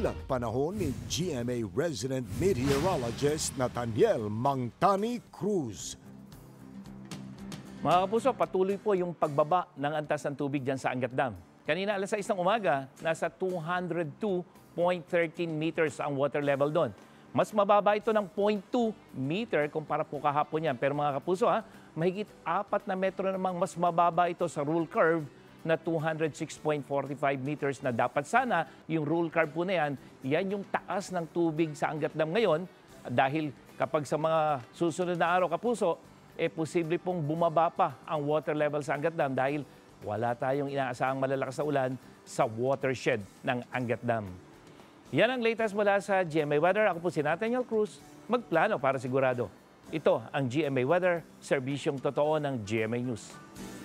ulat panahon ni GMA resident meteorologist Nathaniel Mangtani Cruz. Mga kapuso, patuloy po yung pagbaba ng antas ng tubig dyan sa Angat Dam. Kanina alas 6 ng umaga, nasa 202.13 meters ang water level doon. Mas mababa ito ng 0.2 meter kumpara po kahapon yan. Pero mga kapuso, mahigit 4 na metro namang mas mababa ito sa rule curve na 206.45 meters na dapat sana yung rule curve po na yan yung taas ng tubig sa Angat Dam ngayon dahil kapag sa mga susunod na araw, kapuso, posible pong bumaba pa ang water level sa Angat Dam dahil wala tayong inaasahang malalakas na ulan sa watershed ng Angat Dam. Yan ang latest mula sa GMA Weather. Ako po si Nathaniel Cruz, magplano para sigurado. Ito ang GMA Weather, serbisyong totoo ng GMA News.